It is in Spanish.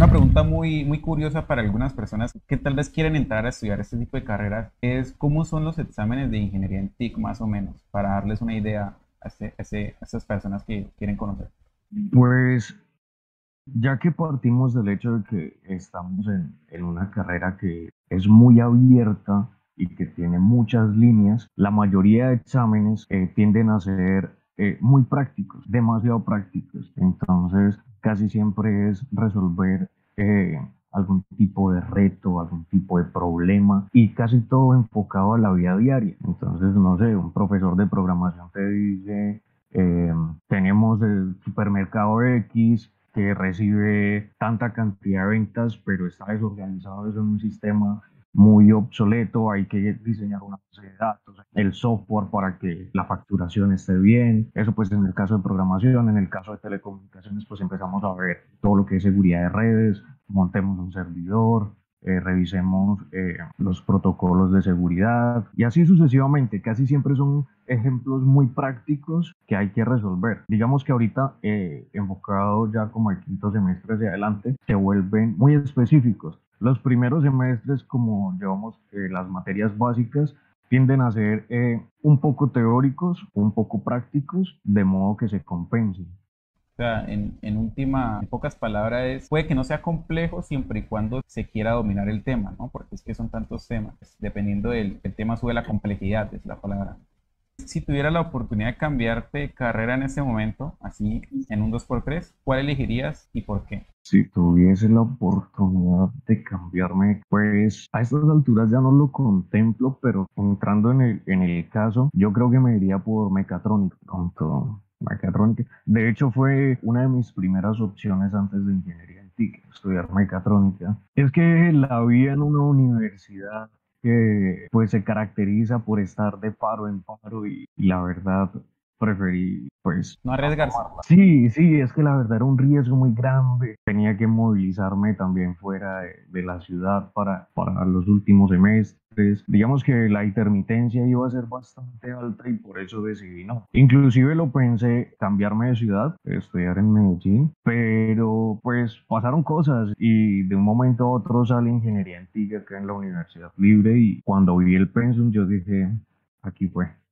pregunta muy curiosa para algunas personas que tal vez quieren entrar a estudiar este tipo de carreras es cómo son los exámenes de ingeniería en TIC más o menos, para darles una idea a estas personas que quieren conocer. Pues ya que partimos del hecho de que estamos en una carrera que es muy abierta y que tiene muchas líneas, la mayoría de exámenes tienden a ser muy prácticos, demasiado prácticos. Entonces, casi siempre es resolver algún tipo de reto, algún tipo de problema y casi todo enfocado a la vida diaria. Entonces, no sé, un profesor de programación te dice, eh, tenemos el supermercado X que recibe tanta cantidad de ventas, pero está desorganizado, es un sistema muy obsoleto, hay que diseñar una base de datos, el software para que la facturación esté bien, eso pues en el caso de programación, en el caso de telecomunicaciones pues empezamos a ver todo lo que es seguridad de redes, montemos un servidor, revisemos los protocolos de seguridad y así sucesivamente. Casi siempre son ejemplos muy prácticos que hay que resolver. Digamos que ahorita, enfocado ya como el quinto semestre hacia adelante, se vuelven muy específicos. Los primeros semestres, como llevamos las materias básicas, tienden a ser un poco teóricos, un poco prácticos, de modo que se compensen. O sea, en pocas palabras, puede que no sea complejo siempre y cuando se quiera dominar el tema, ¿no? Porque es que son tantos temas. Dependiendo del tema sube la complejidad, es la palabra. Si tuviera la oportunidad de cambiarte de carrera en ese momento, así en un dos por tres, ¿cuál elegirías y por qué? Si tuviese la oportunidad de cambiarme, pues a estas alturas ya no lo contemplo, pero entrando en el caso, yo creo que me iría por mecatrónica, con todo. Mecatrónica. De hecho, fue una de mis primeras opciones antes de ingeniería en TIC, estudiar mecatrónica. Es que la vida en una universidad que pues se caracteriza por estar de paro en paro y la verdad preferí pues No no arriesgarse. tomarla. Sí, sí, es que la verdad era un riesgo muy grande. Tenía que movilizarme también fuera de la ciudad para los últimos semestres. Digamos que la intermitencia iba a ser bastante alta y por eso decidí no. Inclusive lo pensé cambiarme de ciudad, estudiar en Medellín, pero pues pasaron cosas y de un momento a otro sale ingeniería en TIC acá en la Universidad Libre y cuando vi el pensum yo dije, aquí fue.